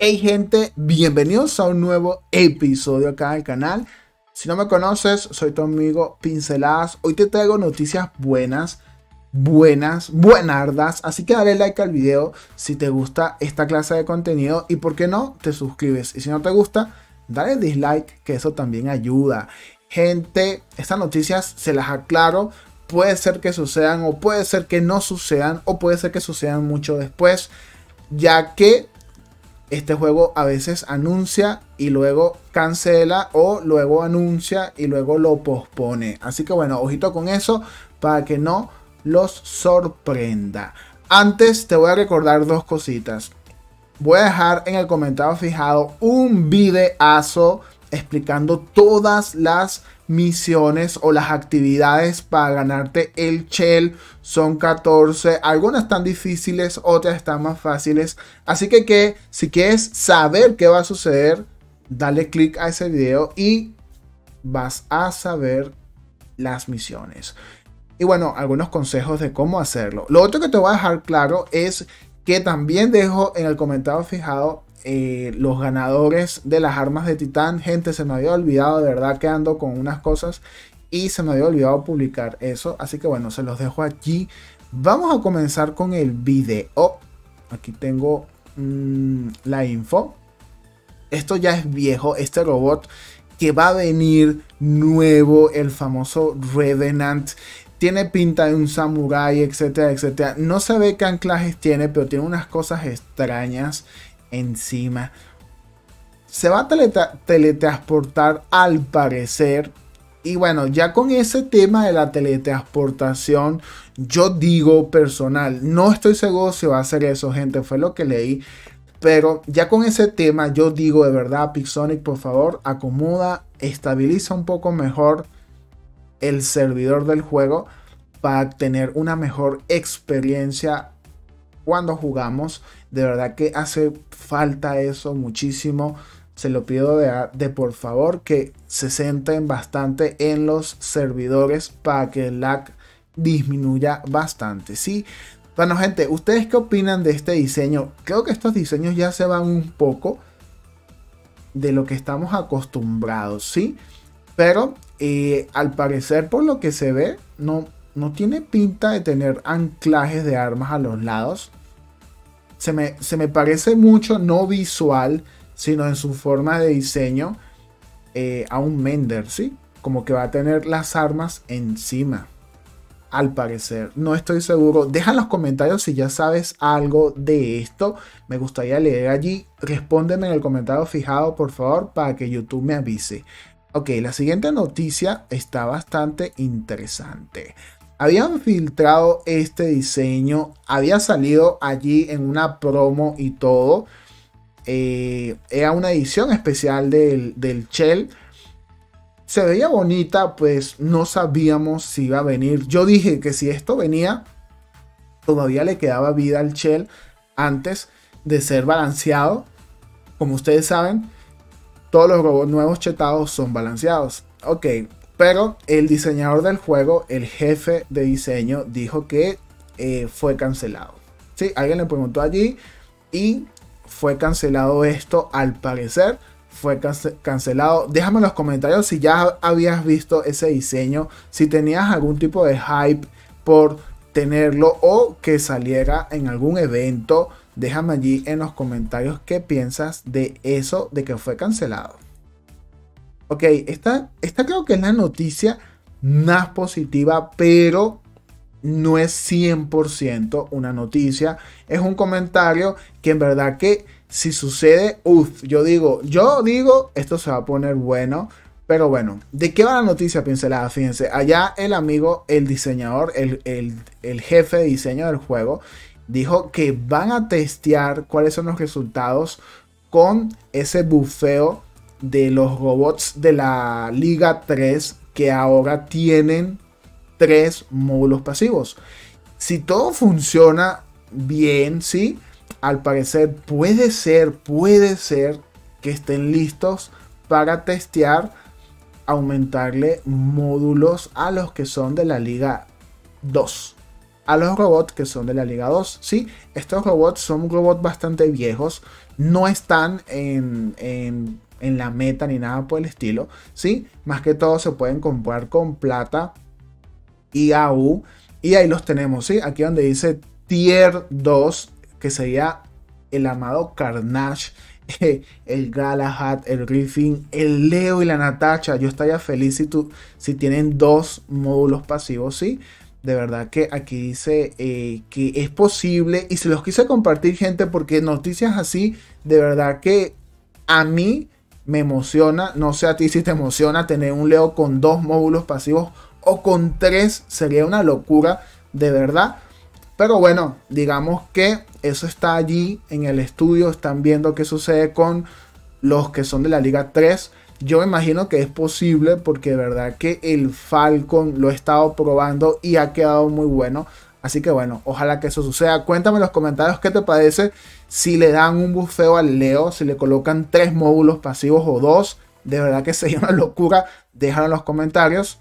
Hey gente, bienvenidos a un nuevo episodio acá del canal. Si no me conoces, soy tu amigo Pinceladas. Hoy te traigo noticias buenardas. Así que dale like al video si te gusta esta clase de contenido. Y por qué no, te suscribes. Y si no te gusta, dale dislike, que eso también ayuda. Gente, estas noticias se las aclaro. Puede ser que sucedan o puede ser que no sucedan. O puede ser que sucedan mucho después. Ya que este juego a veces anuncia y luego cancela, o luego anuncia y luego lo pospone. Así que bueno, ojito con eso para que no los sorprenda. Antes te voy a recordar dos cositas. Voy a dejar en el comentario fijado un videazo explicando todas las misiones o las actividades para ganarte el Shell. Son 14, algunas están difíciles, otras están más fáciles, así que si quieres saber qué va a suceder, dale click a ese video y vas a saber las misiones y bueno, algunos consejos de cómo hacerlo. Lo otro que te voy a dejar claro es que también dejo en el comentario fijado los ganadores de las armas de Titán. Gente, se me había olvidado, de verdad que ando con unas cosas y se me había olvidado publicar eso, así que bueno, se los dejo aquí. Vamos a comenzar con el video. Aquí tengo la info. Esto ya es viejo, este robot que va a venir nuevo, el famoso Revenant. Tiene pinta de un samurái, etcétera, etcétera. No se ve qué anclajes tiene, pero tiene unas cosas extrañas encima. Se va a teletransportar al parecer. Y bueno, ya con ese tema de la teletransportación, yo digo personal, no estoy seguro si va a hacer eso, gente, fue lo que leí. Pero ya con ese tema, yo digo de verdad, Pixonic, por favor, acomoda, estabiliza un poco mejor el servidor del juego para tener una mejor experiencia cuando jugamos. De verdad que hace falta eso muchísimo. Se lo pido de por favor que se centren bastante en los servidores para que el lag disminuya bastante, ¿sí? Bueno gente, ¿ustedes qué opinan de este diseño? Creo que estos diseños ya se van un poco de lo que estamos acostumbrados, ¿sí? Pero al parecer, por lo que se ve, no tiene pinta de tener anclajes de armas a los lados. Se me parece mucho, no visual, sino en su forma de diseño, a un Mender, ¿sí? Como que va a tener las armas encima, al parecer. No estoy seguro. Deja en los comentarios si ya sabes algo de esto. Me gustaría leer allí. Respóndeme en el comentario fijado, por favor, para que YouTube me avise. Ok, la siguiente noticia está bastante interesante. Habían filtrado este diseño, había salido allí en una promo y todo. Era una edición especial del Shell. Se veía bonita, pues no sabíamos si iba a venir. Yo dije que si esto venía, todavía le quedaba vida al Shell antes de ser balanceado. Como ustedes saben, todos los robots nuevos chetados son balanceados. Ok, pero el diseñador del juego, el jefe de diseño, dijo que fue cancelado. Sí, alguien le preguntó allí y fue cancelado esto, al parecer. Fue cancelado. Déjame en los comentarios si ya habías visto ese diseño, si tenías algún tipo de hype por tenerlo o que saliera en algún evento. Déjame allí en los comentarios qué piensas de eso, de que fue cancelado. Ok, esta creo que es la noticia más positiva, pero no es 100% una noticia. Es un comentario que en verdad que si sucede, yo digo, esto se va a poner bueno. Pero bueno, ¿de qué va la noticia, pincelada? Fíjense, allá el amigo, el diseñador, el jefe de diseño del juego, dijo que van a testear cuáles son los resultados con ese bufeo de los robots de la Liga 3, que ahora tienen 3 módulos pasivos. Si todo funciona bien, ¿sí? Al parecer puede ser que estén listos para testear, aumentarle módulos a los que son de la Liga 2. a los robots que son de la Liga 2. ¿Sí? Estos robots son robots bastante viejos, no están en la meta ni nada por el estilo. ¿Sí? Más que todo se pueden comprar con plata y AU. Y ahí los tenemos, ¿sí? Aquí donde dice Tier 2, que sería el amado Carnage, el Galahad, el Griffin, el Leo y la Natasha. Yo estaría feliz si tienen 2 módulos pasivos, ¿sí? De verdad que aquí dice que es posible. Y se los quise compartir, gente, porque noticias así, de verdad que a mí me emociona. No sé a ti si te emociona tener un Leo con 2 módulos pasivos o con 3. Sería una locura, de verdad. Pero bueno, digamos que eso está allí en el estudio. Están viendo qué sucede con los que son de la Liga 3. Yo me imagino que es posible, porque de verdad que el Falcon lo he estado probando y ha quedado muy bueno. Así que bueno, ojalá que eso suceda. Cuéntame en los comentarios qué te parece si le dan un bufeo al Leo, si le colocan 3 módulos pasivos o 2. De verdad que sería una locura. Déjalo en los comentarios.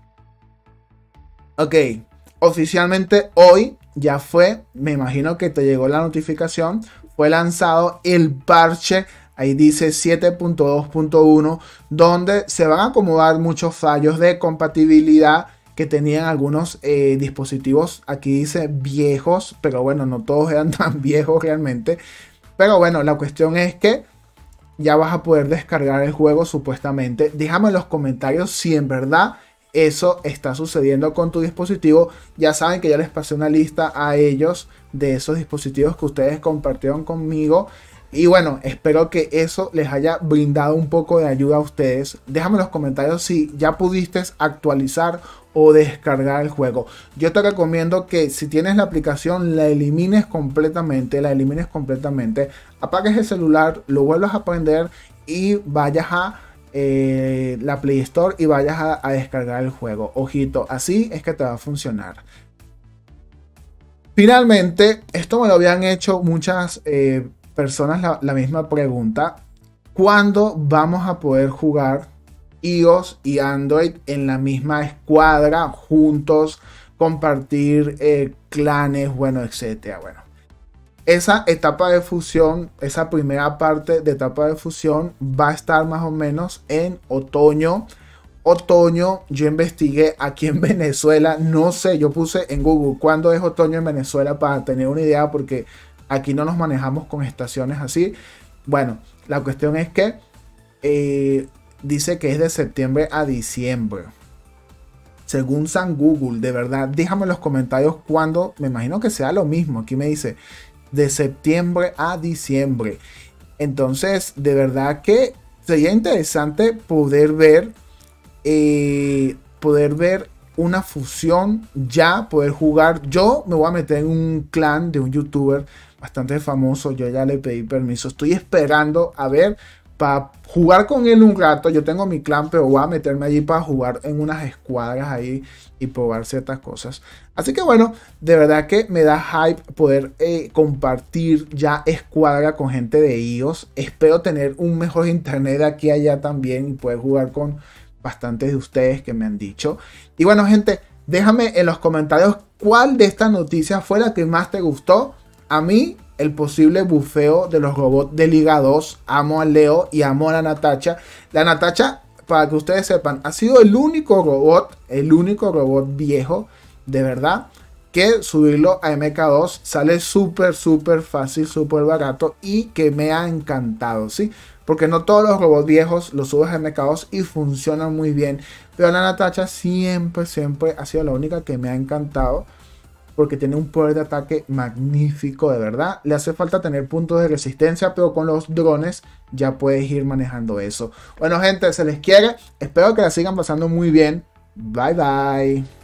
Ok, oficialmente hoy ya fue, me imagino que te llegó la notificación, fue lanzado el parche, ahí dice 7.2.1, donde se van a acomodar muchos fallos de compatibilidad que tenían algunos dispositivos, aquí dice viejos, pero bueno, no todos eran tan viejos realmente. Pero bueno, la cuestión es que ya vas a poder descargar el juego supuestamente. Déjame en los comentarios si en verdad eso está sucediendo con tu dispositivo. Ya saben que ya les pasé una lista a ellos de esos dispositivos que ustedes compartieron conmigo. Y bueno, espero que eso les haya brindado un poco de ayuda a ustedes. Déjame en los comentarios si ya pudiste actualizar o descargar el juego. Yo te recomiendo que si tienes la aplicación la elimines completamente. Apagues el celular, lo vuelvas a prender y vayas a la Play Store y vayas a descargar el juego. Ojito, así es que te va a funcionar. Finalmente, esto me lo habían hecho muchas personas la misma pregunta: ¿cuándo vamos a poder jugar iOS y Android en la misma escuadra, juntos, compartir clanes, bueno, etcétera? Bueno, esa etapa de fusión, esa primera parte de etapa de fusión va a estar más o menos en otoño. Yo investigué aquí en Venezuela, no sé, yo puse en Google cuándo es otoño en Venezuela para tener una idea, porque aquí no nos manejamos con estaciones así. Bueno, la cuestión es que dice que es de septiembre a diciembre. Según San Google, de verdad, déjame en los comentarios cuándo, me imagino que sea lo mismo. Aquí me dice de septiembre a diciembre. Entonces, de verdad que sería interesante poder ver una fusión ya, poder jugar. Yo me voy a meter en un clan de un youtuber bastante famoso. Yo ya le pedí permiso, estoy esperando a ver para jugar con él un rato. Yo tengo mi clan, pero voy a meterme allí para jugar en unas escuadras ahí y probar ciertas cosas. Así que bueno, de verdad que me da hype poder compartir ya escuadra con gente de iOS. Espero tener un mejor internet de aquí a allá también y poder jugar con bastantes de ustedes que me han dicho. Y bueno, gente, déjame en los comentarios cuál de estas noticias fue la que más te gustó. A mí, el posible bufeo de los robots de Liga 2. Amo a Leo y amo a la Natasha. La Natasha, para que ustedes sepan, ha sido el único robot viejo, de verdad, que subirlo a MK2 sale súper fácil, súper barato, y que me ha encantado, ¿sí? Porque no todos los robots viejos los subes a MK2 y funcionan muy bien. Pero la Natasha siempre ha sido la única que me ha encantado, porque tiene un poder de ataque magnífico, de verdad. Le hace falta tener puntos de resistencia, pero con los drones ya puedes ir manejando eso. Bueno, gente, se les quiere. Espero que la sigan pasando muy bien. Bye, bye.